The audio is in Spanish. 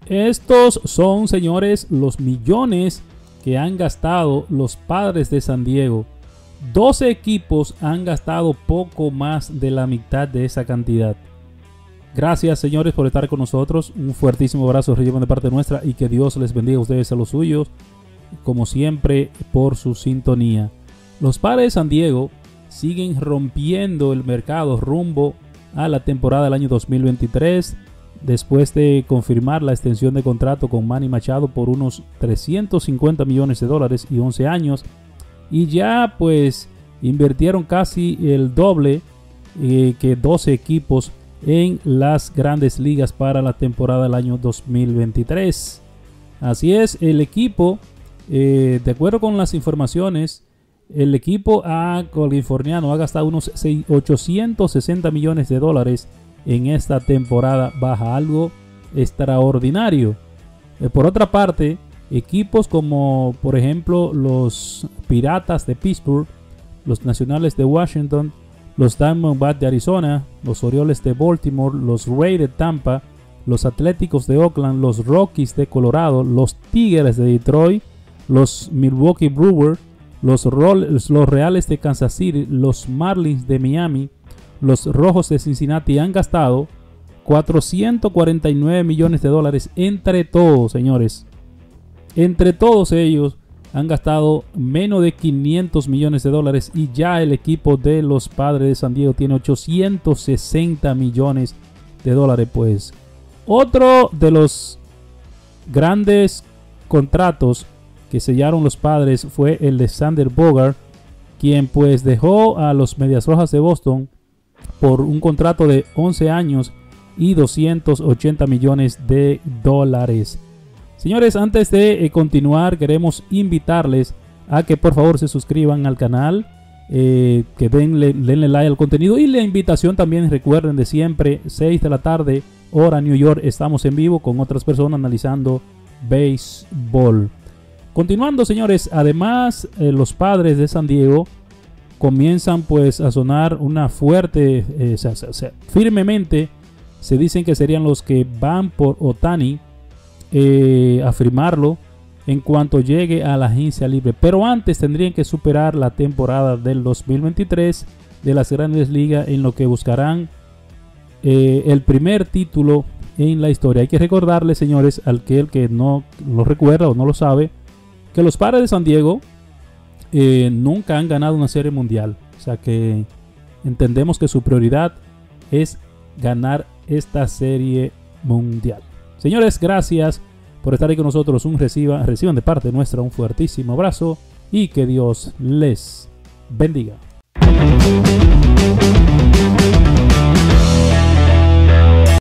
Estos son, señores, los millones que han gastado los Padres de San Diego. 12 equipos han gastado poco más de la mitad de esa cantidad. Gracias, señores, por estar con nosotros. Un fuertísimo abrazo reciban de parte nuestra y que Dios les bendiga a ustedes, a los suyos, como siempre, por su sintonía. Los Padres de San Diego siguen rompiendo el mercado rumbo a la temporada del año 2023. Después de confirmar la extensión de contrato con Manny Machado por unos $350 millones y 11 años. Y ya pues invirtieron casi el doble que 12 equipos en las grandes ligas para la temporada del año 2023. Así es, el equipo, de acuerdo con las informaciones, el equipo californiano ha gastado unos $860 millones en esta temporada baja, algo extraordinario. Por otra parte, equipos como por ejemplo los Piratas de Pittsburgh, los Nacionales de Washington, los Diamondbacks de Arizona, los Orioles de Baltimore, los Rays de Tampa, los Atléticos de Oakland, los Rockies de Colorado, los Tigres de Detroit, los Milwaukee Brewers, los Reales de Kansas City, los Marlins de Miami, los Rojos de Cincinnati han gastado $449 millones entre todos, señores. Entre todos ellos han gastado menos de $500 millones y ya el equipo de los Padres de San Diego tiene $860 millones. Pues otro de los grandes contratos que sellaron los Padres fue el de Xander Bogaerts, quien pues dejó a los Medias Rojas de Boston por un contrato de 11 años y $280 millones. Señores, antes de continuar, queremos invitarles a que por favor se suscriban al canal, que denle like al contenido, y la invitación también, recuerden de siempre, 6 de la tarde, hora New York, estamos en vivo con otras personas analizando béisbol. Continuando, señores, además los Padres de San Diego comienzan pues a sonar una fuerte, firmemente se dicen que serían los que van por Ohtani, a firmarlo en cuanto llegue a la agencia libre, pero antes tendrían que superar la temporada del 2023 de las Grandes Ligas, en lo que buscarán el primer título en la historia. Hay que recordarle, señores, al que no lo recuerda o no lo sabe, que los Padres de San Diego nunca han ganado una serie mundial, o sea que entendemos que su prioridad es ganar esta serie mundial. Señores, gracias por estar ahí con nosotros. Reciban de parte nuestra un fuertísimo abrazo y que Dios les bendiga.